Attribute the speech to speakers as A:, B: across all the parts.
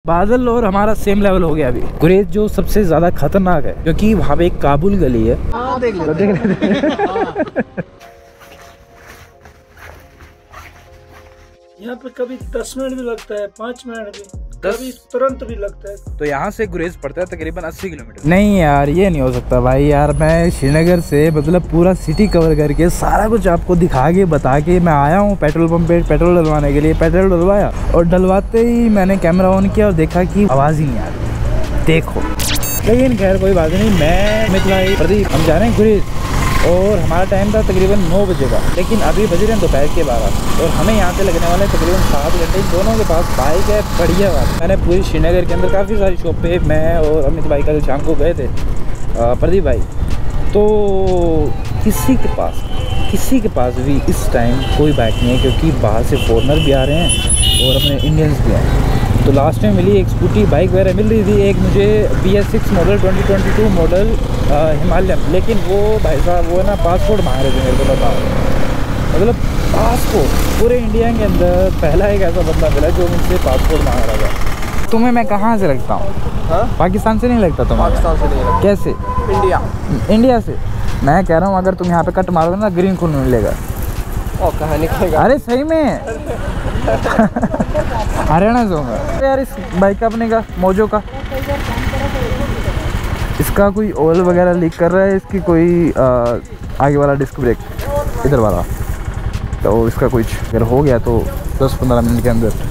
A: बादल और हमारा सेम लेवल हो गया अभी। गुरेज जो सबसे ज्यादा खतरनाक है क्योंकि वहाँ पे एक काबुल गली है। देख ले।
B: यहाँ पे कभी 10 मिनट भी लगता है, 5 मिनट भी, कभी तुरंत भी लगता है।
A: तो यहाँ से गुरेज पड़ता है तकरीबन 80 किलोमीटर। नहीं यार ये नहीं हो सकता भाई यार, मैं श्रीनगर से मतलब पूरा सिटी कवर करके सारा कुछ आपको दिखा के बता के मैं आया हूँ पेट्रोल पंप पे पेट्रोल डलवाने के लिए। पेट्रोल डलवाया और डलवाते ही मैंने कैमरा ऑन किया और देखा कि आवाज़ ही नहीं आ रही। देखो लेकिन खैर कोई बात नहीं। मैं मिथिला प्रदीप हम जा रहे हैं गुरेज और हमारा टाइम था तकरीबन 9 बजे का, लेकिन अभी बज रहे हैं दोपहर के 12 और हमें यहाँ से लगने वाले तकरीबन 7 घंटे। दोनों के पास बाइक है, बढ़िया बात। मैंने पूरी श्रीनगर के अंदर काफ़ी सारी शॉप पे मैं और अमित भाई कल शाम को गए थे, प्रदीप भाई, तो किसी के पास भी इस टाइम कोई बाइक नहीं है क्योंकि बाहर से फॉरनर भी आ रहे हैं और अपने इंडियंस भी हैं। तो लास्ट टाइम मिली एक स्कूटी बाइक वगैरह मिल रही थी, एक मुझे BS6 मॉडल 2022 मॉडल हिमालयन, लेकिन वो भाई साहब वो है ना पासपोर्ट मांग रहे थे मेरे को। बताओ मतलब पासपोर्ट पूरे इंडिया के अंदर पहला एक ऐसा बंदा मिला जो मुझसे पासपोर्ट मांग रहा था। तुम्हें मैं कहाँ से लगता हूँ? पाकिस्तान से नहीं लगता तुम्हें?
C: पाकिस्तान से नहीं लगता।
A: कैसे? इंडिया से। मैं कह रहा हूँ अगर तुम यहाँ पे कट मारोगे ना ग्रीन खून मिलेगा।
C: और कहाँ निकलेगा?
A: अरे सही में हरियाणा से होगा यार। इस बाइक का अपने का मोजो का इसका कोई ऑयल वगैरह लीक कर रहा है, इसकी कोई आगे वाला डिस्क ब्रेक इधर वाला, तो इसका कुछ अगर हो गया तो 10-15 मिनट के अंदर।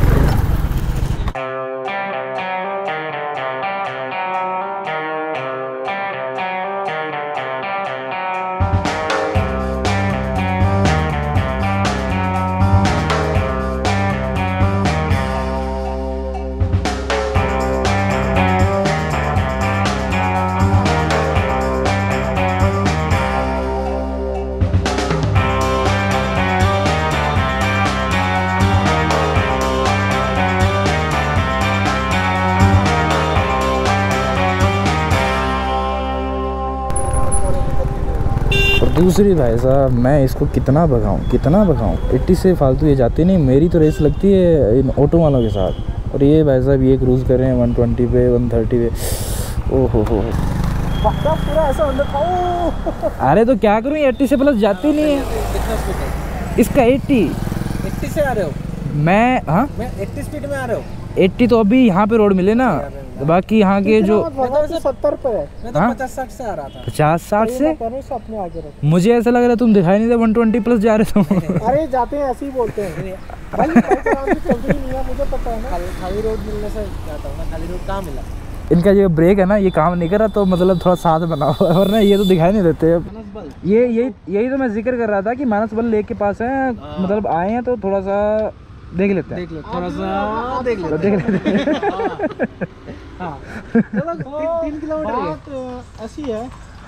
A: दूसरी भाई साहब मैं इसको कितना भगाऊं 80 से फालतू ये जाती नहीं। मेरी तो रेस लगती है इन ऑटो वालों के साथ और ये भाई साहब ये क्रूज़ कर रहे हैं 120 पे 130 पे। ओहो हो
B: पूरा ऐसा अंदर था।
A: अरे तो क्या करूँ, 80 से प्लस जाती नहीं है। इसका
C: 80 से आ रहे हो?
A: मैं
C: 80 स्पीड में आ रहे हो?
A: 80 तो अभी यहाँ पे रोड मिले ना, बाकी यहाँ के जो
B: 70 पे है।
C: मैं तो 50-60 से आ रहा था।
A: 50-60 से
B: अपने आगे रखो।
A: मुझे ऐसा लग रहा है तुम दिखाई नहीं दे 120 प्लस जा रहे हो।
B: अरे जाते हैं ऐसे ही बोलते हैं भाई। चलती नहीं है मुझे पता है ना।
C: खाली रोड मिलने से जाता हूँ ना। खाली रोड कहाँ मिला?
A: इनका जो ब्रेक है ना ये काम नहीं कर रहा, तो मतलब थोड़ा साथ बना हुआ है वरना ये तो दिखाई नहीं देते। ये यही तो मैं जिक्र कर रहा था कि मानस बल लेक के पास है, मतलब आए हैं तो थोड़ा सा देख लेते हैं।
C: थोड़ा सा देख लेते हाँ। 3 किलोमीटर
B: ऐसी है।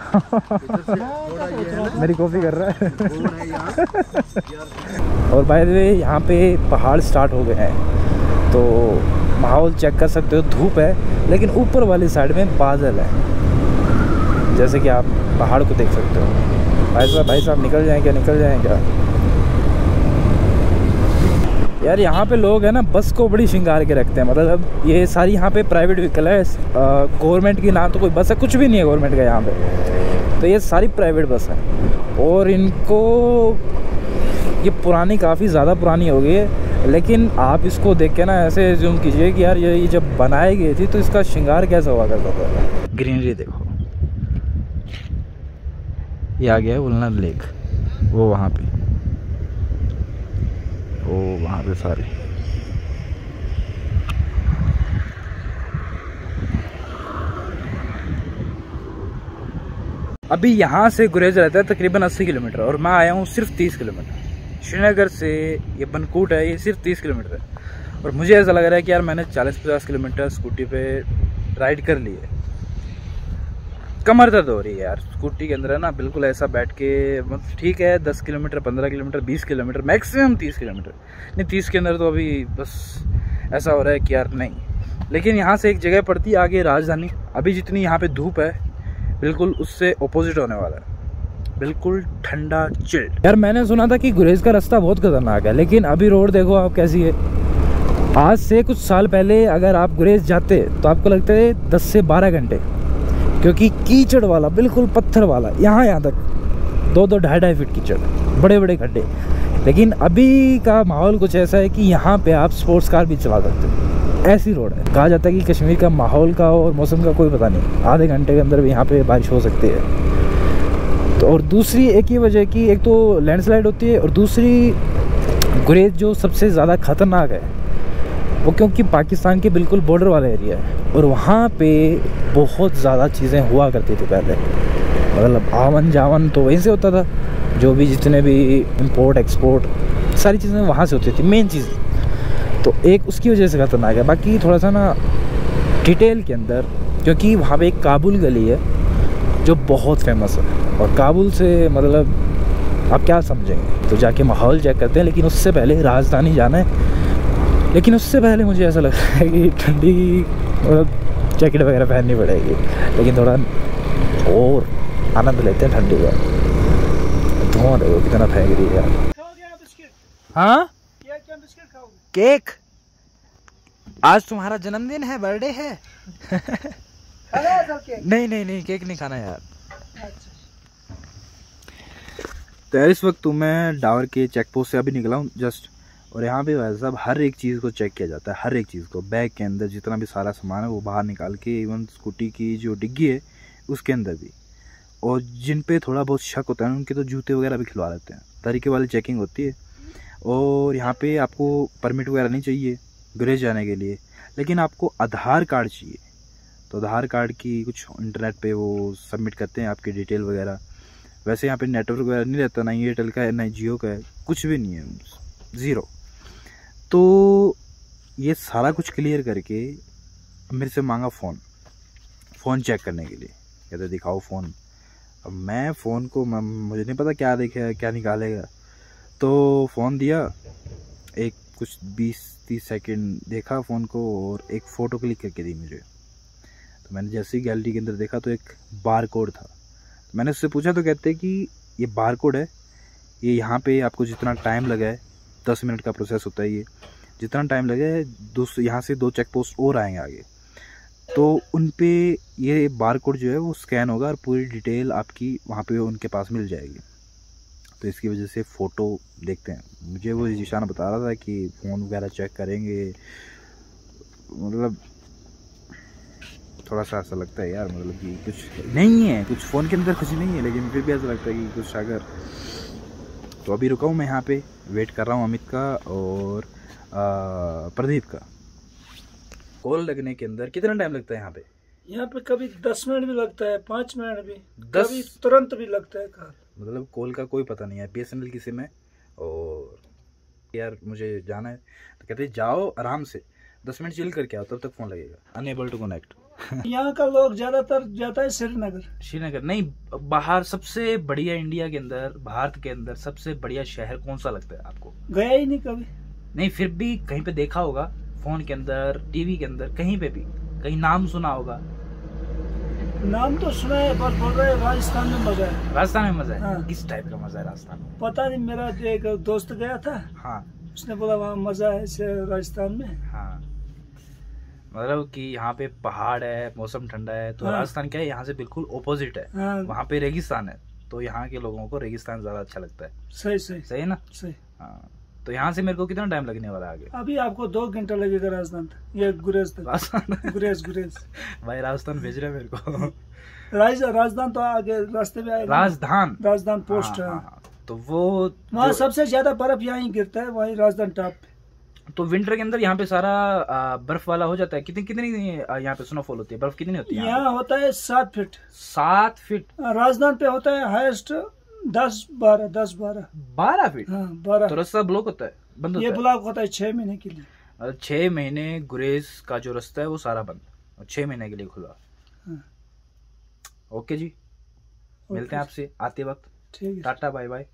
A: मेरी कॉफी कर रहा है। और बाय द वे यहाँ पे पहाड़ स्टार्ट हो गए हैं, तो माहौल चेक कर सकते हो। धूप है लेकिन ऊपर वाली साइड में बादल है, जैसे कि आप पहाड़ को देख सकते हो। भाई साहब निकल जाएं क्या यार। यहाँ पे लोग है ना बस को बड़ी श्रृंगार के रखते हैं। मतलब अब ये सारी यहाँ पे प्राइवेट व्हीकल है, गवर्नमेंट की ना तो कोई बस है, कुछ भी नहीं है गवर्नमेंट का यहाँ पे। तो ये सारी प्राइवेट बस है और इनको ये पुरानी काफ़ी ज़्यादा पुरानी हो गई है, लेकिन आप इसको देख के ना ऐसे ज्यूम कीजिए कि यार ये जब बनाई गई थी तो इसका श्रृंगार कैसा हुआ करता था। ग्रीनरी देखो, ये आ गया है उलना लेक, वो वहाँ पे सारे। अभी यहाँ से गुरेज रहता है तकरीबन 80 किलोमीटर और मैं आया हूँ सिर्फ 30 किलोमीटर। श्रीनगर से ये बनकूट है, ये सिर्फ 30 किलोमीटर है और मुझे ऐसा लग रहा है कि यार मैंने 40-50 किलोमीटर स्कूटी पे राइड कर ली है। कमर दर्द हो रही है यार स्कूटी के अंदर है ना, बिल्कुल ऐसा बैठ के। मतलब ठीक है 10 kilometre 15 kilometre 20 kilometre maximum 30 kilometre नहीं, 30 के अंदर तो अभी बस ऐसा हो रहा है कि यार नहीं। लेकिन यहाँ से एक जगह पड़ती है आगे राजधानी। अभी जितनी यहाँ पे धूप है बिल्कुल उससे अपोजिट होने वाला है, बिल्कुल ठंडा चिल्ड। यार मैंने सुना था कि गुरेज का रास्ता बहुत खतरनाक है, लेकिन अभी रोड देखो आप कैसी है। आज से कुछ साल पहले अगर आप गुरेज जाते तो आपको लगता है 10 से 12 घंटे, क्योंकि कीचड़ वाला, बिल्कुल पत्थर वाला, यहाँ तक 2-2 ढाई फीट कीचड़, बड़े बड़े गड्ढे। लेकिन अभी का माहौल कुछ ऐसा है कि यहाँ पे आप स्पोर्ट्स कार भी चला सकते हो, ऐसी रोड है। कहा जाता है कि कश्मीर का माहौल का और मौसम का कोई पता नहीं, आधे घंटे के अंदर भी यहाँ पे बारिश हो सकती है। तो और दूसरी एक ही वजह कि एक तो लैंडस्लाइड होती है, और दूसरी गुरेज जो सबसे ज़्यादा ख़तरनाक है वो क्योंकि पाकिस्तान के बिल्कुल बॉर्डर वाला एरिया है, और वहाँ पे बहुत ज़्यादा चीज़ें हुआ करती थी पहले। मतलब आवन जावन तो वहीं से होता था, जो भी जितने भी इंपोर्ट एक्सपोर्ट सारी चीज़ें वहाँ से होती थी, मेन चीज़। तो एक उसकी वजह से खतरनाक है। बाकी थोड़ा सा ना डिटेल के अंदर, क्योंकि वहाँ पे एक काबुल गली है जो बहुत फेमस है, और काबुल से मतलब आप क्या समझेंगे, तो जाके माहौल चेक करते हैं। लेकिन उससे पहले राजधानी जाना है, लेकिन उससे पहले मुझे ऐसा लग रहा है कि ठंडी मतलब जैकेट वगैरह पहननी पड़ेगी, लेकिन थोड़ा और आनंद लेते हैं ठंडी का। धुआं देखो कितना फेंक रही है यार। हाँ
B: क्या बिस्किट खाओगे?
A: केक, आज तुम्हारा जन्मदिन है, बर्थडे है? नहीं नहीं नहीं, केक नहीं खाना यार। तो इस वक्त तो मैं डावर के चेक पोस्ट से अभी निकला हूँ जस्ट, और यहाँ पे भाई साहब हर एक चीज़ को चेक किया जाता है, हर एक चीज़ को। बैग के अंदर जितना भी सारा सामान है वो बाहर निकाल के, इवन स्कूटी की जो डिग्गी है उसके अंदर भी। और जिन पे थोड़ा बहुत शक होता है उनके तो जूते वगैरह भी खिलवा लेते हैं, तरीके वाली चेकिंग होती है। और यहाँ पे आपको परमिट वगैरह नहीं चाहिए गुरेज जाने के लिए, लेकिन आपको आधार कार्ड चाहिए। तो आधार कार्ड की कुछ इंटरनेट पे वो सबमिट करते हैं आपकी डिटेल वगैरह। वैसे यहाँ पे नेटवर्क वगैरह नहीं रहता, ना एयरटेल का है ना जियो का है, कुछ भी नहीं है, ज़ीरो। तो ये सारा कुछ क्लियर करके मेरे से मांगा फ़ोन चेक करने के लिए। कहते दिखाओ फ़ोन। अब मैं फ़ोन को मुझे नहीं पता क्या देखेगा क्या निकालेगा, तो फ़ोन दिया, एक कुछ 20-30 सेकंड देखा फ़ोन को, और एक फ़ोटो क्लिक करके दी मुझे। तो मैंने जैसे ही गैलरी के अंदर देखा तो एक बार कोड था। तो मैंने उससे पूछा तो कहते कि ये बार कोड है, ये यहाँ पे आपको जितना टाइम लगा है, 10 मिनट का प्रोसेस होता है ये, जितना टाइम लगा है यहाँ से 2 चेक पोस्ट और आएंगे आगे, तो उन पे ये बार कोड जो है वो स्कैन होगा और पूरी डिटेल आपकी वहाँ पे उनके पास मिल जाएगी। तो इसकी वजह से फ़ोटो देखते हैं। मुझे वो जिशान बता रहा था कि फ़ोन वगैरह चेक करेंगे, मतलब थोड़ा सा ऐसा लगता है यार, मतलब कि कुछ नहीं है, कुछ फ़ोन के अंदर कुछ नहीं है, लेकिन फिर भी ऐसा लगता है कि कुछ अगर। तो अभी रुका हूँ मैं यहाँ पे, वेट कर रहा हूँ अमित का और प्रदीप का। कॉल लगने के अंदर कितना टाइम लगता है यहाँ पे?
B: यहाँ पे कभी 10 मिनट भी लगता है, 5 मिनट भी, कभी तुरंत भी लगता है कॉल।
A: मतलब कॉल का कोई पता नहीं है। BSNL की सिम है, और यार मुझे जाना है, तो कहते जाओ आराम से 10 मिनट चिल करके आओ, तब तक फ़ोन लगेगा। Unable to connect.
B: यहाँ का लोग ज्यादातर जाता है श्रीनगर
A: नहीं, बाहर सबसे बढ़िया इंडिया के अंदर, भारत के अंदर सबसे बढ़िया शहर कौन सा लगता है आपको?
B: गया ही नहीं कभी।
A: नहीं, फिर भी कहीं पे देखा होगा, फोन के अंदर, टीवी के अंदर, कहीं पे भी कहीं नाम सुना होगा।
B: नाम तो सुना है, पर बोल रहे राजस्थान में मजा है।
A: राजस्थान में मजा है?
B: हाँ।
A: किस टाइप का मजा है राजस्थान में?
B: पता नहीं, मेरा एक दोस्त गया था।
A: हाँ,
B: उसने बोला वहाँ मजा है राजस्थान में।
A: हाँ, मतलब कि यहाँ पे पहाड़ है, मौसम ठंडा है। तो
B: हाँ।
A: राजस्थान क्या है, यहाँ से बिल्कुल ऑपोजिट है।
B: हाँ।
A: वहाँ पे रेगिस्तान है, तो यहाँ के लोगों को रेगिस्तान ज्यादा अच्छा लगता है। सही है ना?
B: सही।
A: हाँ, तो यहाँ से मेरे को कितना टाइम लगने वाला है आगे?
B: अभी आपको 2 घंटा लगेगा राजस्थान तक, ये गुरेज तक।
A: राजस्थान?
B: गुरेज
A: भाई राजस्थान भेज रहे मेरे को।
B: राजस्थान तो आगे रास्ते में आएगा। राजस्थान पोस्ट है।
A: तो वो
B: वहाँ सबसे ज्यादा बर्फ यहाँ ही गिरता है, वही राजस्थान टॉप पे।
A: तो विंटर के अंदर यहाँ पे सारा बर्फ वाला हो जाता है। कितनी यहाँ पे स्नोफॉल होती है? बर्फ कितनी होती है?
B: यहाँ होता है 7 फीट।
A: 7 फीट?
B: राजस्थान पे होता है हाईएस्ट 10-12 फीट। हाँ, 12।
A: तो रास्ता ब्लॉक होता है, बंद होता है?
B: ये ब्लॉक होता है 6 महीने के लिए।
A: 6 महीने गुरेज का जो रास्ता है वो सारा बंद, और 6 महीने के लिए खुला।
B: हाँ।
A: ओके जी, मिलते हैं आपसे आते वक्त।
B: ठीक है,
A: टाटा, बाय बाय।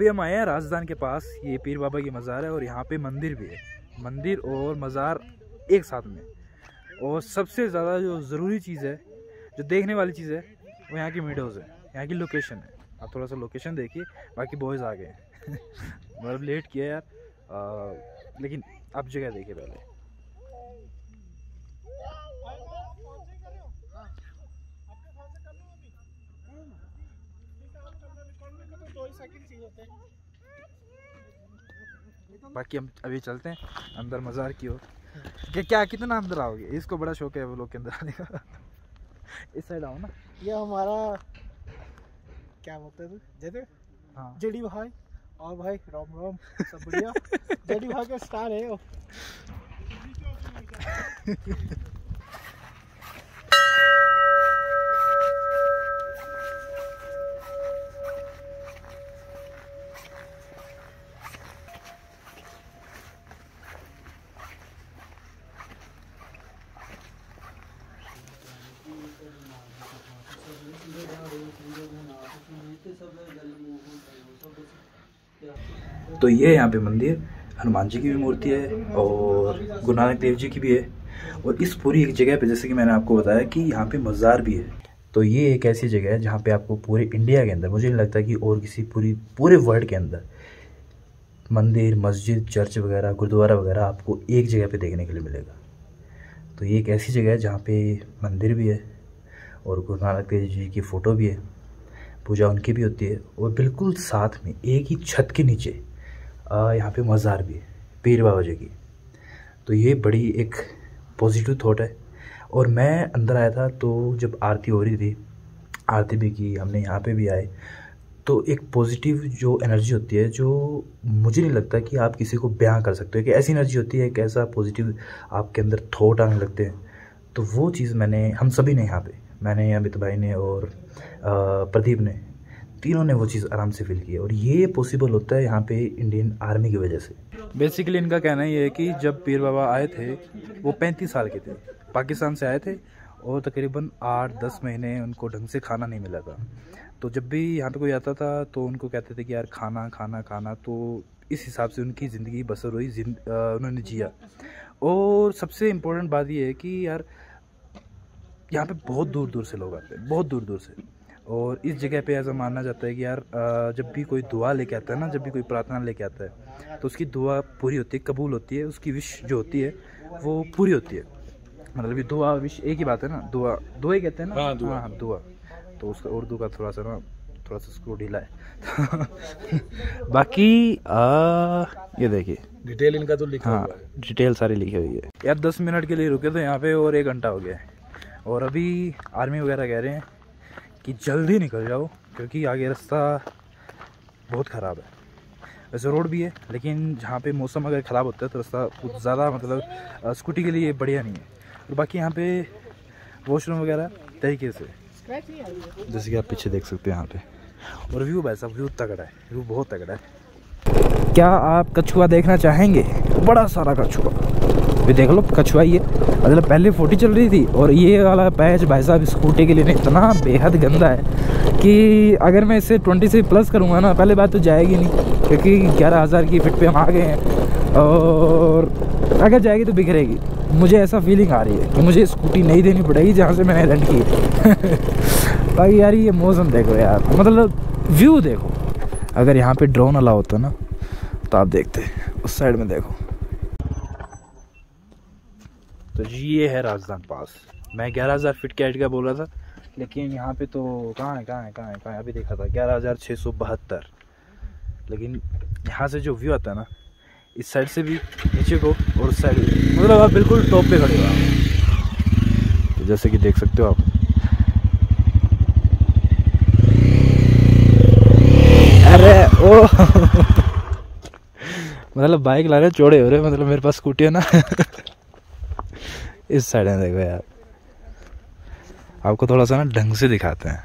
A: अभी हम आए हैं राजस्थान के पास, ये पीर बाबा की मज़ार है और यहाँ पे मंदिर भी है। मंदिर और मज़ार एक साथ में। और सबसे ज़्यादा जो ज़रूरी चीज़ है, जो देखने वाली चीज़ है, वो यहाँ की विंडोज़ है, यहाँ की लोकेशन है। आप थोड़ा सा लोकेशन देखिए, बाकी बॉयज़ आ गए हैं मतलब लेट किया यार, लेकिन आप जगह देखिए पहले। बाकी हम अभी चलते हैं अंदर मज़ार की ओर। क्या कितना अंदर आओगे? इसको बड़ा शौक है वो लोग के अंदर आने का इस साइड आओ ना।
B: ये हमारा क्या बोलते हैं जैसे
A: हाँ
B: जेडी भाई, और भाई राम राम, सब बढ़िया। जेडी भाई का स्टार है वो।
A: तो ये यहाँ पे मंदिर हनुमान जी की भी मूर्ति है और गुरु नानक देव जी की भी है। और इस पूरी एक जगह पे, जैसे कि मैंने आपको बताया कि यहाँ पे मज़ार भी है, तो ये एक ऐसी जगह है जहाँ पे आपको पूरे इंडिया के अंदर, मुझे नहीं लगता कि और किसी पूरे वर्ल्ड के अंदर मंदिर, मस्जिद, चर्च वगैरह, गुरुद्वारा वगैरह आपको एक जगह पे देखने के लिए मिलेगा। तो ये एक ऐसी जगह है जहाँ पे मंदिर भी है और गुरु नानक देव जी की फ़ोटो भी है, पूजा उनकी भी होती है। और बिल्कुल साथ में एक ही छत के नीचे यहाँ पे मज़ार भी है पीर बाबा जी की। तो ये बड़ी एक पॉजिटिव थॉट है। और मैं अंदर आया था तो जब आरती हो रही थी, आरती भी की हमने, यहाँ पे भी आए, तो एक पॉजिटिव जो एनर्जी होती है, जो मुझे नहीं लगता कि आप किसी को बयां कर सकते हो, कि ऐसी एनर्जी होती है, एक ऐसा पॉजिटिव आपके अंदर थॉट आने लगते हैं। तो वो चीज़ हम सभी ने यहाँ पे, मैंने, अमित भाई ने और प्रदीप ने, तीनों ने वो चीज़ आराम से फील की है। और ये पॉसिबल होता है यहाँ पे इंडियन आर्मी की वजह से। बेसिकली इनका कहना ये है कि जब पीर बाबा आए थे वो 35 साल के थे, पाकिस्तान से आए थे और तकरीबन 8-10 महीने उनको ढंग से खाना नहीं मिला था। तो जब भी यहाँ पे कोई आता था तो उनको कहते थे कि यार खाना खाना खाना, तो इस हिसाब से उनकी ज़िंदगी बसर हुई, उन्होंने जिया। और सबसे इम्पोर्टेंट बात ये है कि यार यहाँ पे बहुत दूर दूर से लोग आते हैं, बहुत दूर दूर से। और इस जगह पे ऐसा मानना जाता है कि यार जब भी कोई दुआ लेके आता है ना, जब भी कोई प्रार्थना लेके आता है तो उसकी दुआ पूरी होती है, कबूल होती है, उसकी विश जो होती है वो पूरी होती है। मतलब ये दुआ विश एक ही बात है ना, दुआ दुआ ही कहते हैं ना। हाँ दुआ। तो उसका उर्दू का थोड़ा सा उसको ढीला है बाकी ये देखिए
C: डिटेल इनका तो लिखा हुआ है,
A: डिटेल सारी लिखी हुई है यार। 10 मिनट के लिए रुके थे यहाँ पे और 1 घंटा हो गया है। और अभी आर्मी वगैरह कह रहे हैं कि जल्दी निकल जाओ क्योंकि आगे रास्ता बहुत ख़राब है। वैसे रोड भी है, लेकिन जहाँ पे मौसम अगर ख़राब होता है तो रास्ता कुछ ज़्यादा मतलब स्कूटी के लिए बढ़िया नहीं है। और बाकी यहाँ पे वॉशरूम वगैरह तरीके से, जैसे कि आप पीछे देख सकते हैं यहाँ पे। और व्यू भाई साहब, व्यू तगड़ा है, व्यू बहुत तगड़ा है। क्या आप कछुआ देखना चाहेंगे? बड़ा सारा कछुआ, ये देख लो कछुआ। ये मतलब पहले 40 चल रही थी और ये वाला पैच भाई साहब स्कूटी के लिए इतना बेहद गंदा है कि अगर मैं इसे 20 से प्लस करूँगा ना, पहले बात तो जाएगी नहीं क्योंकि 11,000 की फिट पे हम आ गए हैं। और अगर जाएगी तो बिखरेगी। मुझे ऐसा फीलिंग आ रही है कि मुझे स्कूटी नहीं देनी पड़ेगी जहाँ से मैंने रेंट की है बाकी यार ये मौसम देखो यार, मतलब व्यू देखो। अगर यहाँ पे ड्रोन अलाउ होता ना तो आप देखते, उस साइड में देखो। तो जी ये है राजस्थान पास। मैं 11,000 फीट के हाइट का बोल रहा था, लेकिन यहाँ पे तो कहाँ है अभी देखा था 11,672। लेकिन यहाँ से जो व्यू आता है ना, इस साइड से भी नीचे को और उस साइड भी, मतलब आप बिल्कुल टॉप पे खड़े हो आप। तो जैसे कि देख सकते हो आप, अरे ओ मतलब बाइक ला रहे चौड़े हो रहे, मतलब मेरे पास स्कूटी है ना इस साइड है देखो यार, आपको थोड़ा सा ना ढंग से दिखाते हैं।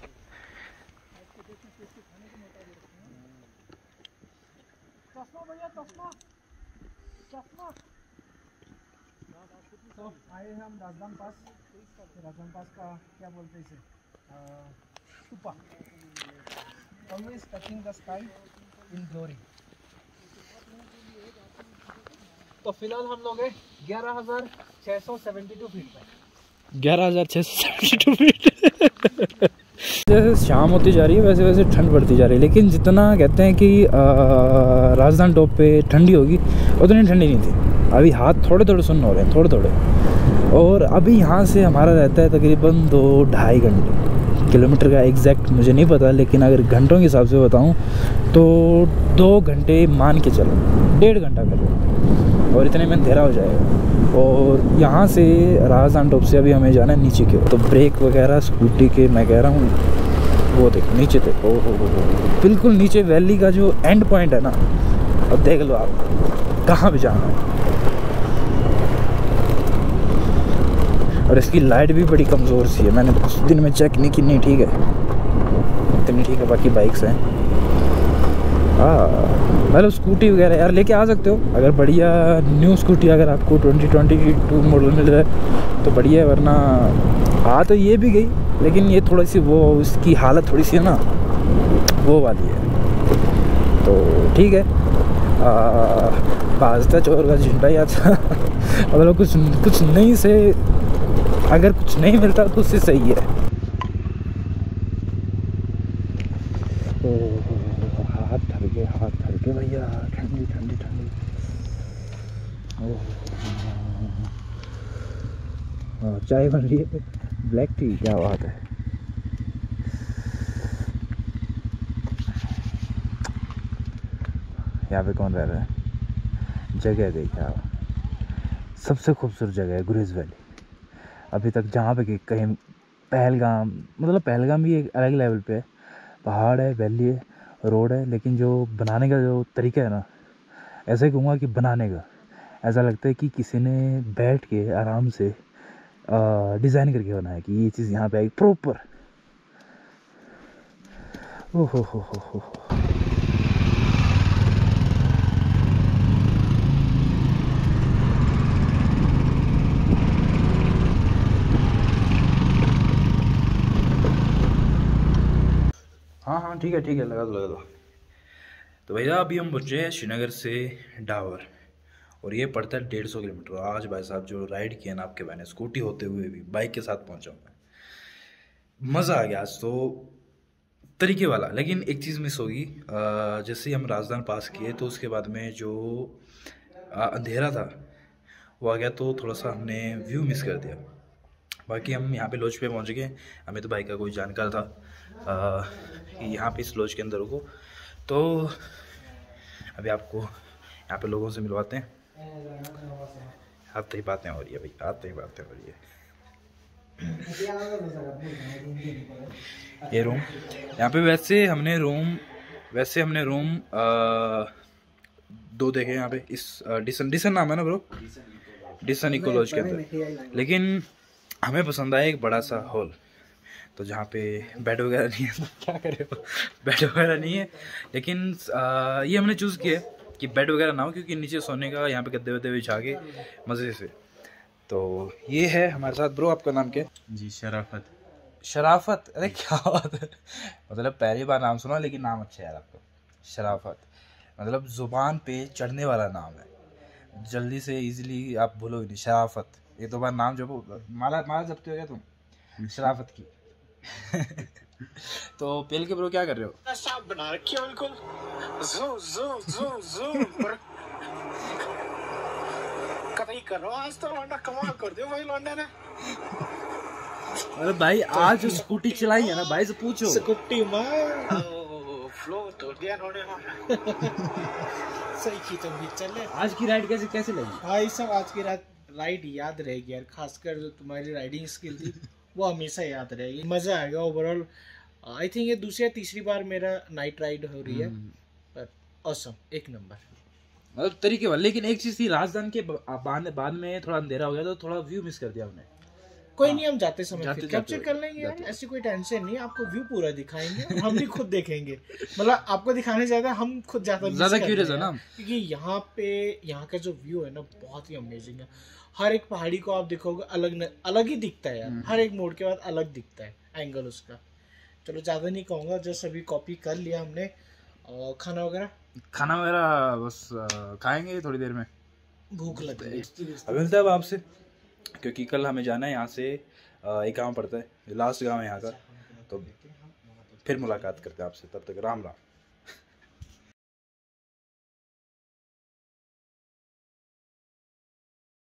B: तो आए हैं हम राजस्थान पास। राजस्थान पास का क्या बोलते हैं इसे, टुप्पा। Always touching the sky in glory. तो फिलहाल हम लोग हैं 11,672 फीट पे।
A: 11,672 फीट। जैसे शाम होती जा रही है वैसे वैसे ठंड बढ़ती जा रही है, लेकिन जितना कहते हैं कि राजधानी टॉप पे ठंडी होगी उतनी ठंडी नहीं थी। अभी हाथ थोड़े थोड़े सुन्न हो रहे हैं, थोड़े थोड़े। और अभी यहाँ से हमारा रहता है तकरीबन 2-2.5 घंटे। किलोमीटर का एग्जैक्ट मुझे नहीं पता, लेकिन अगर घंटों के हिसाब से बताऊँ तो 2 घंटे मान के चलो, 1.5 घंटा कर लो, और इतने में अंधेरा हो जाएगा। और यहाँ से राजधानी टॉप से अभी हमें जाना है नीचे की ओर। तो ब्रेक वगैरह स्कूटी के मैं कह रहा हूँ, वो देखो नीचे देखो, हो बिल्कुल नीचे वैली का जो एंड पॉइंट है ना, अब देख लो आप कहाँ पे जाना है। और इसकी लाइट भी बड़ी कमज़ोर सी है, मैंने कुछ दिन में चेक नहीं की, नहीं ठीक है, इतनी ठीक है। बाकी बाइक्स हैं, मतलब स्कूटी वगैरह यार लेके आ सकते हो, अगर बढ़िया न्यू स्कूटी अगर आपको 2022 मॉडल मिल रहा है तो बढ़िया है, वरना आ तो ये भी गई, लेकिन ये थोड़ी सी वो इसकी हालत थोड़ी सी है ना वो वाली है, तो ठीक है। बाजता चोर का झंडा याद था। मतलब कुछ नहीं से, अगर कुछ नहीं मिलता तो उससे सही है। हाथ धर के भैया, ठंडी ठंडी ठंडी। चाय बन रही है, ब्लैक टी, क्या बात है। यहाँ पे कौन रह रहा है? जगह देखिए आप, सबसे खूबसूरत जगह है गुरेज वैली अभी तक, जहाँ पे कहीं पहलगाम, मतलब पहलगाम भी एक अलग लेवल पे है, पहाड़ है, वैली है, रोड है, लेकिन जो बनाने का जो तरीका है ना, ऐसा ही कहूँगा कि बनाने का ऐसा लगता है कि किसी ने बैठ के आराम से डिज़ाइन करके बनाया कि ये चीज़ यहाँ पे आई प्रॉपर। ओहो हो। हाँ ठीक है लगा दो। तो भैया अभी हम पहुँचे हैं श्रीनगर से डावर, और ये पड़ता है 150 किलोमीटर। आज भाई साहब जो राइड किया ना आपके भाई ने, स्कूटी होते हुए भी बाइक के साथ पहुँचा हूँ मैं, मज़ा आ गया आज तो तरीके वाला। लेकिन एक चीज़ मिस होगी, जैसे ही हम राजधानी पास किए तो उसके बाद में जो अंधेरा था वो आ गया, तो थोड़ा सा हमने व्यू मिस कर दिया। बाकी हम यहाँ पे लॉज पे पहुँच गए, हमें तो भाई का कोई जानकार था कि यहाँ पे इस लॉज के अंदर रुको, तो अभी आपको यहाँ पे लोगों से मिलवाते हैं। आते ही बातें हो रही है भाई, आते ही बातें हो रही है। ये रूम, यहाँ पे वैसे हमने रूम 2 देखे यहाँ पे, इस डिसन नाम है ना ब्रो, डिसन इको लॉज के अंदर। लेकिन हमें पसंद आया एक बड़ा सा हॉल, तो जहाँ पे बेड वगैरह नहीं है, क्या करे हो, बेड वगैरह नहीं है, लेकिन ये हमने चूज़ किया कि बेड वगैरह ना हो, क्योंकि नीचे सोने का, यहाँ पे गद्दे वद्दे बिछा के मज़े से। तो ये है हमारे साथ। ब्रो आपका नाम क्या है?
C: जी
A: शराफत। अरे क्या बात है, मतलब पहली बार नाम सुना, लेकिन नाम अच्छा है यार आपका, शराफत। मतलब ज़ुबान पे चढ़ने वाला नाम है, जल्दी से इजीली आप बोलोगे नहीं, शराफत। ये तो बार नाम जो माला जबते हो गया तुम शराफत की। तो पेल के ब्रो क्या कर रहे हो?
B: साफ बना रखी है बिल्कुल, कतई कर रहा हूँ आज तो। लौंडा कमाल कर दियो भाई लौंडे ने।
A: अरे भाई आज जो स्कूटी चलाई है ना, भाई से पूछो।
B: स्कूटी में फ्लो तोड़ दिया इन्होंने। सही खींचो भी चले।
A: आज की राइड कैसे लगी?
B: भाई सब आज की राइड याद रहेगी यार, खासकर जो तुम्हारी राइडिंग स्किल थी वो हमेशा याद रहेगी। मजा आएगा ओवरऑल। आई थिंक ये दूसरी या तीसरी बार मेरा नाइट राइड हो रही है, पर ऑसम, एक नंबर,
A: मतलब तरीके वाला। लेकिन एक चीज थी, राजधानी के बाद में थोड़ा अंधेरा हो गया, तो थोड़ा व्यू मिस कर दिया हमने।
B: कोई नहीं, हम जाते समय कैप्चर कर लेंगे यार, ऐसी कोई टेंशन नहीं। आपको व्यू पूरा दिखाएंगे, हम भी खुद देखेंगे। मतलब आपको दिखाने ज्यादा हम खुद ज्यादा
A: क्यूरियस है ना,
B: क्योंकि यहाँ का जो व्यू है ना बहुत ही अमेजिंग है। हर एक पहाड़ी को आप देखोगे अलग ही दिखता है यार, हर एक मोड़ के बाद अलग दिखता है एंगल उसका। चलो ज्यादा नहीं कहूँगा, जस्ट अभी कॉपी कर लिया हमने। और खाना वगैरह?
A: खाना वगैरह बस खाएंगे थोड़ी देर में,
B: भूख लग गई।
A: अब मिलता है अब आपसे, क्योंकि कल हमें जाना है यहाँ से एक गांव पड़ता है, लास्ट गांव है यहाँ का, तो फिर मुलाकात करते हैं आपसे, तब तक राम राम।